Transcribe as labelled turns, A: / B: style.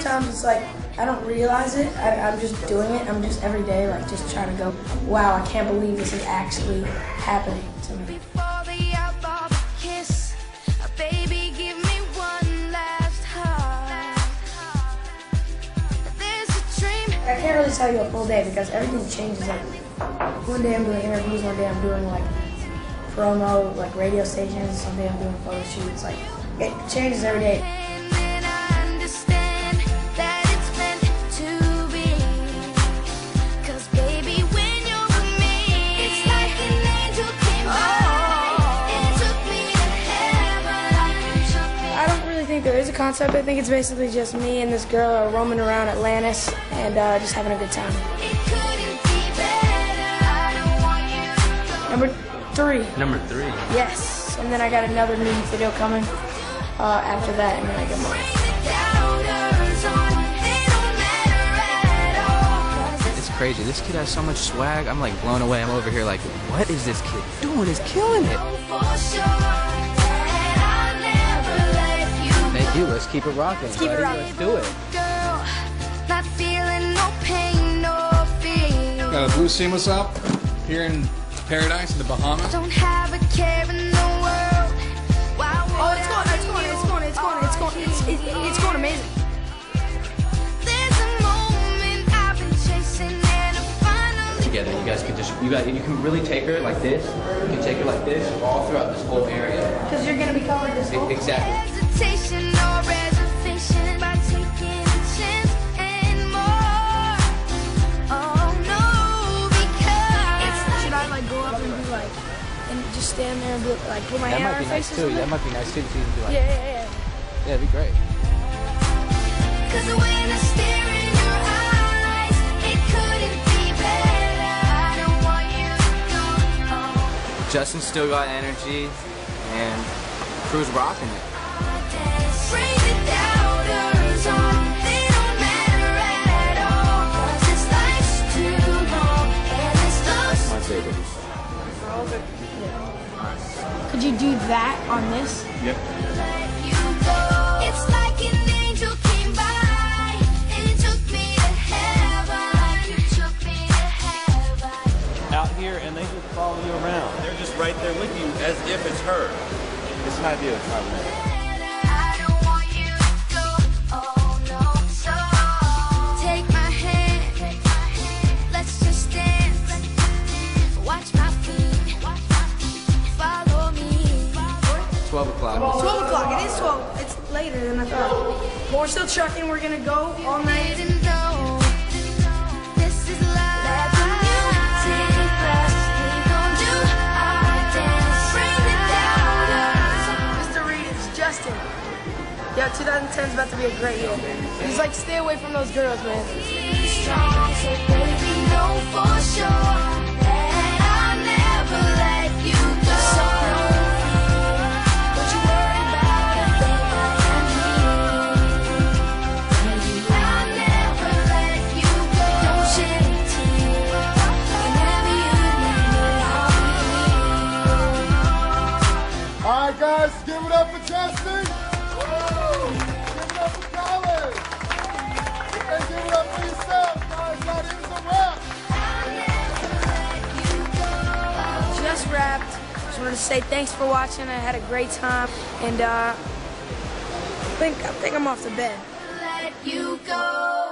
A: sometimes it's like I don't realize it. I'm just doing it. I'm just every day like just trying to go, wow, I can't believe this is actually happening to me. I can't really tell you a full day because everything changes. Like one day I'm doing interviews, one day I'm doing like promo, like radio stations, some day I'm doing photo shoots. Like it changes every day. There is a concept. I think it's basically just me and this girl roaming around Atlantis and just having a good time. Number 3.
B: Number 3?
A: Yes. And then I got another music video coming after that, and then I get more.
B: It's crazy. This kid has so much swag. I'm like blown away. I'm over here like, what is this kid doing? He's killing it. Thank you. Let's keep it rocking.
A: Let's keep it rocking.
B: Let's do it.
C: Girl, not feeling no pain, no fear.
D: Got a blue seamless up here in paradise in the Bahamas.
C: Don't have a care in the world.
A: Oh, it's going amazing.
C: There's a moment I've been chasing and I finally
B: Together, you guys can you can really take her like this. You can take her like this all throughout this whole area.
A: Because you're gonna be covered this whole.
B: Exactly.
C: hesitation or reservation by taking a chance and more. Oh no, because
A: should I like go up and be like, and just stand there and be like, put my hand on her face?
B: That might be nice too. To be like,
A: yeah.
B: Yeah, it'd be great.
C: Cause when I stare in your eyes, it couldn't be better. I don't want you to go.
B: Justin still got energy, and crew's rocking it.
C: Bring the doubters on, they don't matter at all. 'Cause this life's too long, and this love's
B: My favorite.
A: Could you do that on this?
D: Yep.
C: let you go. It's like an angel came by and took me to heaven. You took me to heaven.
E: Out here and they just follow you around. They're just right there with you as if it's her. It's an idea. It's not real.
C: I don't want you to go. Oh no. So take my hand. Let's just dance. Watch my feet. Follow me.
B: 12 o'clock.
A: 12 o'clock. It is 12. It's later than I thought. But we're still trucking. We're gonna go all night.
C: Didn't know this is life. Let the music blast. We gon' do our dance. Bring the doubters.
A: Mr. Reed, it's Justin. Yeah, 2010 is about to be a great year. He's like, stay away from those girls, man.
C: Be strong, so baby, know for sure that I'll never let you go. Don't you worry about a thing I am here. I'll never let you go. Don't shed a tear. Whenever you need me, I'll be here.
F: All right, guys, give it up for Justin. Woo! Give it up for College. And give it up for yourself, guys. That is a wrap.
A: Just wrapped. Just wanted to say thanks for watching. I had a great time, and I think I'm off to bed.
C: Let you go.